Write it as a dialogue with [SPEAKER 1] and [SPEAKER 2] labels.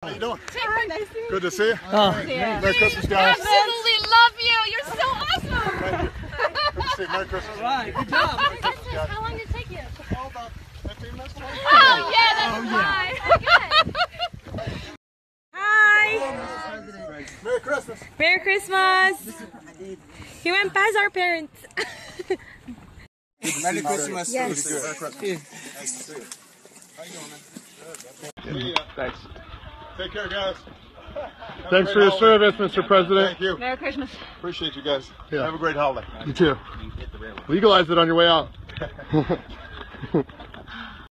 [SPEAKER 1] How you doing?
[SPEAKER 2] Hi, nice to meet you.
[SPEAKER 1] Good to see you.
[SPEAKER 2] Oh.
[SPEAKER 1] Yeah. Merry Christmas, guys.
[SPEAKER 2] Absolutely love you. You're so awesome.
[SPEAKER 1] Thank you. Good to see you. Merry Christmas.
[SPEAKER 3] All right, good job.
[SPEAKER 2] Merry Christmas. How long did it take you?
[SPEAKER 1] Oh, about 15 minutes.
[SPEAKER 2] Oh, yeah, that's fine. Good.
[SPEAKER 4] Hi!
[SPEAKER 1] Merry Christmas.
[SPEAKER 4] Merry Christmas! He went past our parents.
[SPEAKER 1] Merry Christmas.
[SPEAKER 4] Yes.
[SPEAKER 1] Merry Christmas. Nice to see you. How you doing, man? Thanks. Take care, guys.
[SPEAKER 5] Thanks for your service, Mr. President.
[SPEAKER 1] Thank you.
[SPEAKER 2] Merry Christmas.
[SPEAKER 1] Appreciate you guys.
[SPEAKER 5] Yeah.
[SPEAKER 1] Have a great holiday.
[SPEAKER 5] You too. Legalize it on your way out.